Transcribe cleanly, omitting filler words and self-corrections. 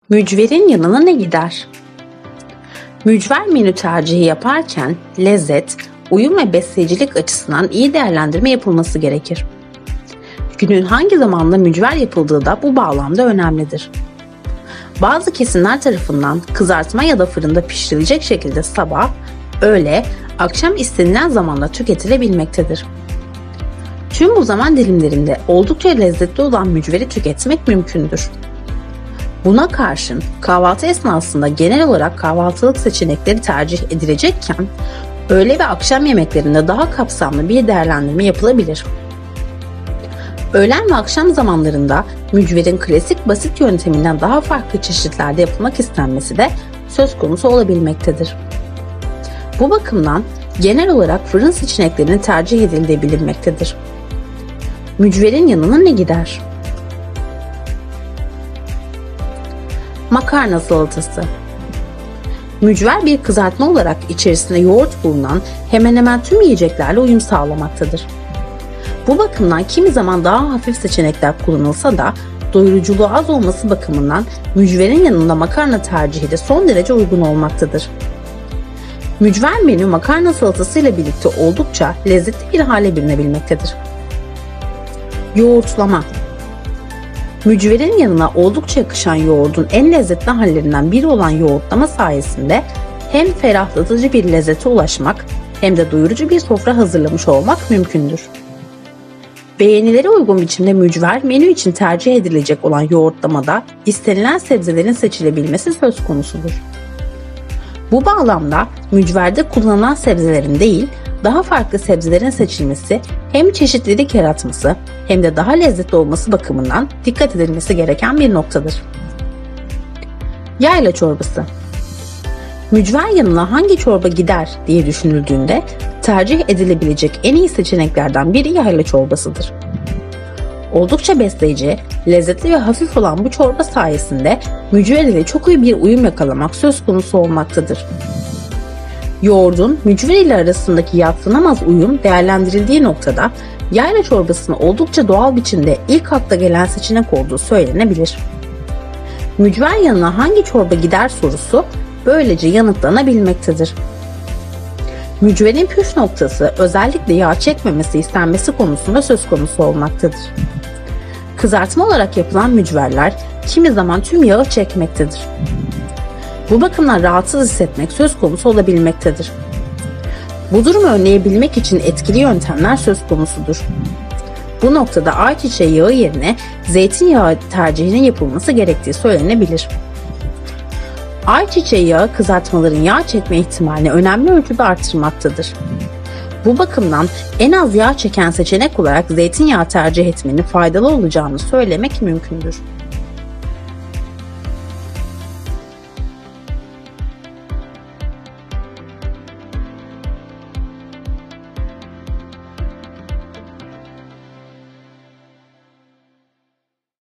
Mücverin yanına ne gider? Mücver menü tercihi yaparken lezzet, uyum ve besleyicilik açısından iyi değerlendirme yapılması gerekir. Günün hangi zamanla mücver yapıldığı da bu bağlamda önemlidir. Bazı kesimler tarafından kızartma ya da fırında pişirilecek şekilde sabah, öğle, akşam istenilen zamanda tüketilebilmektedir. Tüm bu zaman dilimlerinde oldukça lezzetli olan mücveri tüketmek mümkündür. Buna karşın kahvaltı esnasında genel olarak kahvaltılık seçenekleri tercih edilecekken, öğle ve akşam yemeklerinde daha kapsamlı bir değerlendirme yapılabilir. Öğlen ve akşam zamanlarında mücverin klasik basit yönteminden daha farklı çeşitlerde yapılmak istenmesi de söz konusu olabilmektedir. Bu bakımdan genel olarak fırın seçeneklerinin tercih edildiği bilinmektedir. Mücverin yanına ne gider? Makarna salatası. Mücver bir kızartma olarak içerisinde yoğurt bulunan hemen hemen tüm yiyeceklerle uyum sağlamaktadır. Bu bakımdan kimi zaman daha hafif seçenekler kullanılsa da doyuruculuğu az olması bakımından mücverin yanında makarna tercihi de son derece uygun olmaktadır. Mücver menü makarna salatası ile birlikte oldukça lezzetli bir hale bürünebilmektedir. Yoğurtlama. Mücverin yanına oldukça yakışan yoğurdun en lezzetli hallerinden biri olan yoğurtlama sayesinde hem ferahlatıcı bir lezzete ulaşmak hem de doyurucu bir sofra hazırlamış olmak mümkündür. Beğenilere uygun biçimde mücver menü için tercih edilecek olan yoğurtlamada istenilen sebzelerin seçilebilmesi söz konusudur. Bu bağlamda mücverde kullanılan sebzelerin değil, daha farklı sebzelerin seçilmesi hem çeşitlilik yaratması hem de daha lezzetli olması bakımından dikkat edilmesi gereken bir noktadır. Yayla çorbası. Mücver yanına hangi çorba gider diye düşünüldüğünde tercih edilebilecek en iyi seçeneklerden biri yayla çorbasıdır. Oldukça besleyici, lezzetli ve hafif olan bu çorba sayesinde mücver ile çok iyi bir uyum yakalamak söz konusu olmaktadır. Yoğurdun mücver ile arasındaki yadsınamaz uyum değerlendirildiği noktada yayla çorbasının oldukça doğal biçimde ilk akla gelen seçenek olduğu söylenebilir. Mücver yanına hangi çorba gider sorusu böylece yanıtlanabilmektedir. Mücverin püf noktası özellikle yağ çekmemesi istenmesi konusunda söz konusu olmaktadır. Kızartma olarak yapılan mücverler kimi zaman tüm yağı çekmektedir. Bu bakımdan rahatsız hissetmek söz konusu olabilmektedir. Bu durumu önleyebilmek için etkili yöntemler söz konusudur. Bu noktada ayçiçeği yağı yerine zeytinyağı tercihinin yapılması gerektiği söylenebilir. Ayçiçeği yağı kızartmaların yağ çekme ihtimalini önemli ölçüde artırmaktadır. Bu bakımdan en az yağ çeken seçenek olarak zeytinyağı tercih etmenin faydalı olacağını söylemek mümkündür.